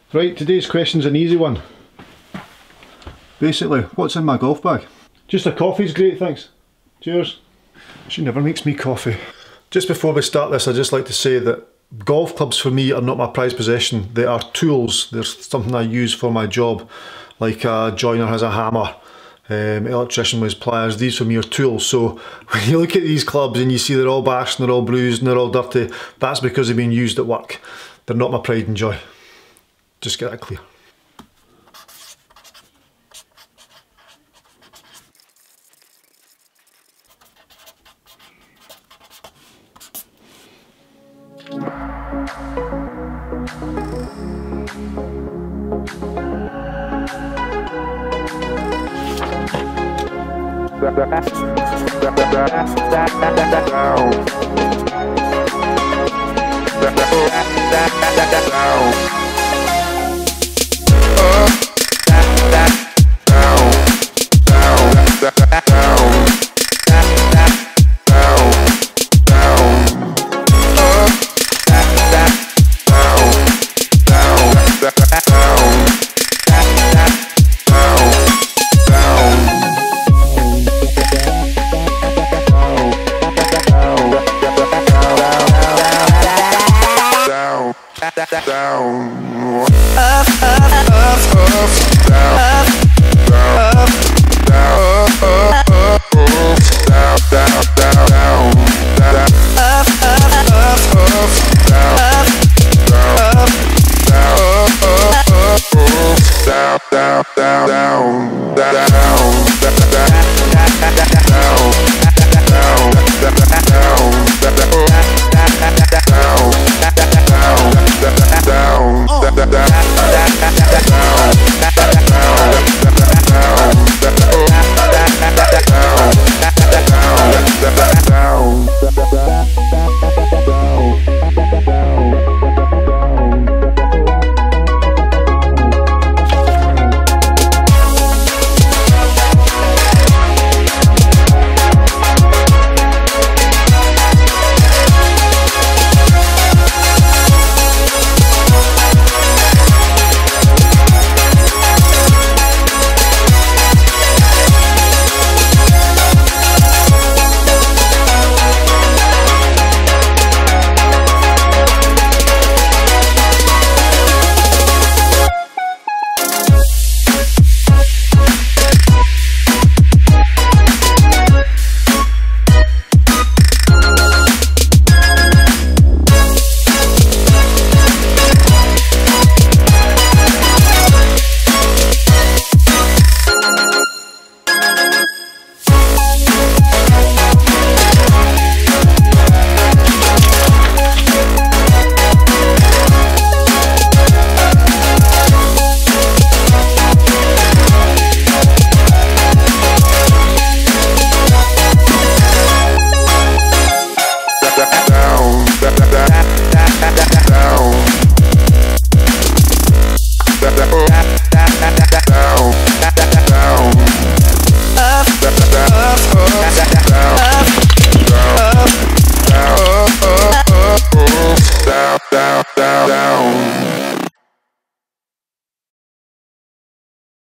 Right, today's question's an easy one. Basically, what's in my golf bag? Just a coffee's great, thanks. Cheers. She never makes me coffee. Just before we start this, I'd just like to say that golf clubs for me are not my prized possession. They are tools. They're something I use for my job. Like a joiner has a hammer, electrician with pliers. These for me are tools. So when you look at these clubs and you see they're all bashed and they're all bruised and they're all dirty, that's because they've been used at work. They're not my pride and joy. Just get that clear.